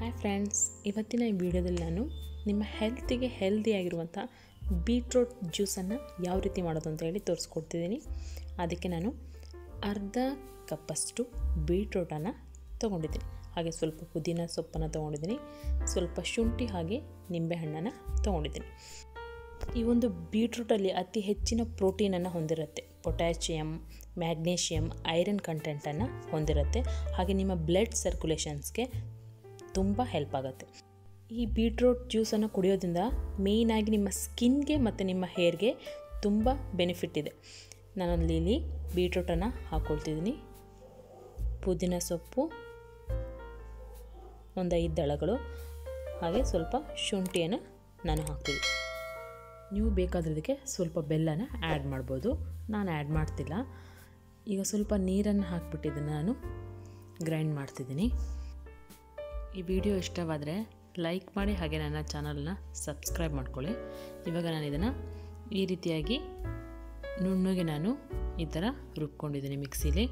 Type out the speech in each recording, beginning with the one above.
Hi friends, ಇವತ್ತಿನ ಈ ವಿಡಿಯೋದಲ್ಲಿ ನಾನು ನಿಮ್ಮ ಹೆಲ್ತಿಗೆ ಹೆಲ್ದಿಯಾಗಿರುವಂಥ ಬೀಟ್ರೂಟ್ ಜ್ಯೂಸನ್ನು ಯಾವ ರೀತಿ ಮಾಡೋದು ಅಂತ ಹೇಳಿ ತೋರಿಸ್ಕೊಡ್ತಿದ್ದೀನಿ. ಅದಕ್ಕೆ ನಾನು ಅರ್ಧ ಕಪ್ಪಷ್ಟು ಬೀಟ್ರೂಟನ್ನು ತೊಗೊಂಡಿದ್ದೀನಿ. ಹಾಗೆ ಸ್ವಲ್ಪ ಪುದೀನ ಸೊಪ್ಪನ್ನು ತೊಗೊಂಡಿದ್ದೀನಿ, ಸ್ವಲ್ಪ ಶುಂಠಿ ಹಾಗೆ ನಿಂಬೆಹಣ್ಣನ್ನು ತೊಗೊಂಡಿದ್ದೀನಿ. ಈ ಒಂದು ಬೀಟ್ರೂಟಲ್ಲಿ ಅತಿ ಹೆಚ್ಚಿನ ಪ್ರೋಟೀನನ್ನು ಹೊಂದಿರುತ್ತೆ. ಪೊಟ್ಯಾಷಿಯಮ್, ಮ್ಯಾಗ್ನೀಷಿಯಮ್, ಐರನ್ ಕಂಟೆಂಟನ್ನು ಹೊಂದಿರುತ್ತೆ. ಹಾಗೆ ನಿಮ್ಮ ಬ್ಲಡ್ ಸರ್ಕ್ಯುಲೇಷನ್ಸ್ಗೆ ತುಂಬ ಹೆಲ್ಪ್ ಆಗುತ್ತೆ. ಈ ಬೀಟ್ರೂಟ್ ಜ್ಯೂಸನ್ನು ಕುಡಿಯೋದ್ರಿಂದ ಮೇಯ್ನಾಗಿ ನಿಮ್ಮ ಸ್ಕಿನ್ಗೆ ಮತ್ತು ನಿಮ್ಮ ಹೇರ್ಗೆ ತುಂಬ ಬೆನಿಫಿಟ್ ಇದೆ. ನಾನಲ್ಲಿ ಇಲ್ಲಿ ಬೀಟ್ರೂಟನ್ನು ಹಾಕ್ಕೊಳ್ತಿದ್ದೀನಿ. ಪುದೀನ ಸೊಪ್ಪು ಒಂದು 5 ದಳಗಳು, ಹಾಗೆ ಸ್ವಲ್ಪ ಶುಂಠಿಯನ್ನು ನಾನು ಹಾಕ್ತೀನಿ. ನೀವು ಬೇಕಾದ್ರದಕ್ಕೆ ಸ್ವಲ್ಪ ಬೆಲ್ಲನ ಆ್ಯಡ್ ಮಾಡ್ಬೋದು. ನಾನು ಆ್ಯಡ್ ಮಾಡ್ತಿಲ್ಲ. ಈಗ ಸ್ವಲ್ಪ ನೀರನ್ನು ಹಾಕಿಬಿಟ್ಟಿದ್ದನ್ನು ನಾನು ಗ್ರೈಂಡ್ ಮಾಡ್ತಿದ್ದೀನಿ. ಈ ವಿಡಿಯೋ ಇಷ್ಟವಾದರೆ ಲೈಕ್ ಮಾಡಿ, ಹಾಗೆ ನನ್ನ ಚಾನಲ್ನ ಸಬ್ಸ್ಕ್ರೈಬ್ ಮಾಡ್ಕೊಳ್ಳಿ. ಇವಾಗ ನಾನು ಇದನ್ನು ಈ ರೀತಿಯಾಗಿ ನುಣ್ಣಗೆ ನಾನು ಈ ಥರ ರುಬ್ಕೊಂಡಿದ್ದೀನಿ ಮಿಕ್ಸಿಲಿ.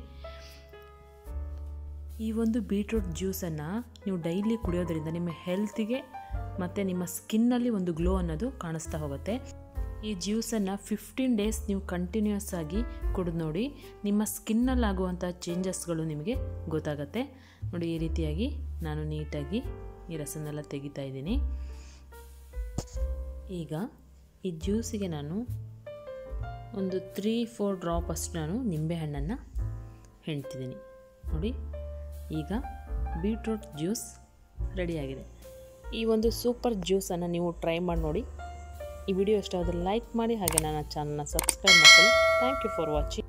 ಈ ಒಂದು ಬೀಟ್ರೂಟ್ ಜ್ಯೂಸನ್ನು ನೀವು ಡೈಲಿ ಕುಡಿಯೋದ್ರಿಂದ ನಿಮ್ಮ ಹೆಲ್ತಿಗೆ ಮತ್ತು ನಿಮ್ಮ ಸ್ಕಿನ್ನಲ್ಲಿ ಒಂದು ಗ್ಲೋ ಅನ್ನೋದು ಕಾಣಿಸ್ತಾ ಹೋಗುತ್ತೆ. ಈ ಜ್ಯೂಸನ್ನು 15 ಡೇಸ್ ನೀವು ಕಂಟಿನ್ಯೂಸ್ ಆಗಿ ಕುಡಿದು ನೋಡಿ, ನಿಮ್ಮ ಸ್ಕಿನ್ನಲ್ಲಾಗುವಂಥ ಚೇಂಜಸ್ಗಳು ನಿಮಗೆ ಗೊತ್ತಾಗುತ್ತೆ. ನೋಡಿ, ಈ ರೀತಿಯಾಗಿ ನಾನು ನೀಟಾಗಿ ಈ ರಸನೆಲ್ಲ ತೆಗಿತಾ ಇದ್ದೀನಿ. ಈಗ ಈ ಜ್ಯೂಸಿಗೆ ನಾನು ಒಂದು 3-4 ಡ್ರಾಪ್ ಅಷ್ಟು ನಾನು ನಿಂಬೆಹಣ್ಣನ್ನು ಹೆಣ್ತಿದ್ದೀನಿ. ನೋಡಿ, ಈಗ ಬೀಟ್ರೂಟ್ ಜ್ಯೂಸ್ ರೆಡಿಯಾಗಿದೆ. ಈ ಒಂದು ಸೂಪರ್ ಜ್ಯೂಸನ್ನು ನೀವು ಟ್ರೈ ಮಾಡಿ ನೋಡಿ. ಈ ವಿಡಿಯೋ ಇಷ್ಟ ಆದರೆ ಲೈಕ್ ಮಾಡಿ, ಹಾಗೆ ನನ್ನ ಚಾನಲ್ನ ಸಬ್ಸ್ಕ್ರೈಬ್ ಮಾಡ್ಕೊಳ್ಳಿ. Thank you for watching.